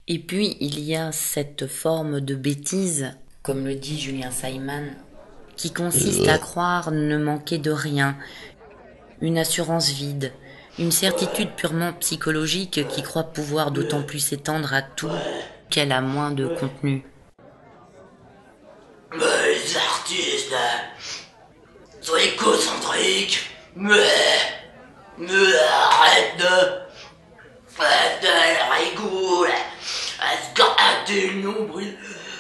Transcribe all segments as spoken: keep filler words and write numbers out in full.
Et puis, il y a cette forme de bêtise, comme le dit Julien Simon, qui consiste à croire ne manquer de rien, une assurance vide, une certitude purement psychologique qui croit pouvoir d'autant plus s'étendre à tout qu'elle a moins de contenu. Mais les artistes, sont égocentriques, mais, mais arrête de, arrête de, elle rigole, elle se gratter le nombril.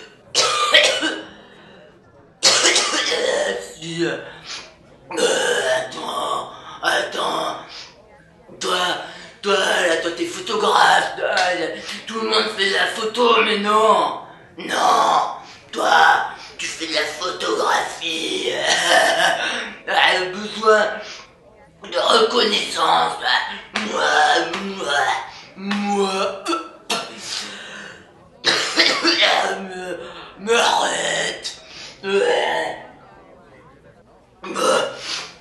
Si, euh, attends, attends, toi, toi, là, toi t'es photographe, toi, tout le monde fait de la photo, mais non, non, toi, tu fais de la photographie, elle a besoin de reconnaissance, moi, moi, moi, me, me arrête, moi,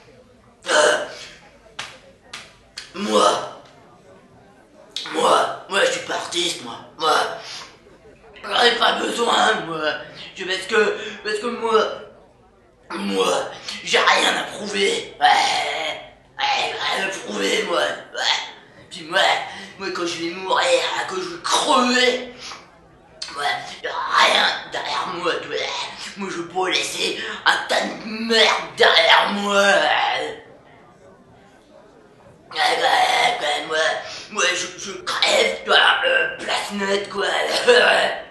moi, moi, moi, je suis pas artiste, moi, moi, j'en ai pas besoin, moi, je, parce que, parce que moi, moi, j'ai rien à prouver, ouais, ouais, rien à prouver, moi, ouais, puis moi, moi, quand je vais mourir, quand je vais crever, ouais, y'a rien derrière moi, tu vois, moi, je peux laisser un tas de merde derrière moi, ouais. Ouais, ouais, ouais, moi, moi je, je crève, toi, euh, place nette, quoi.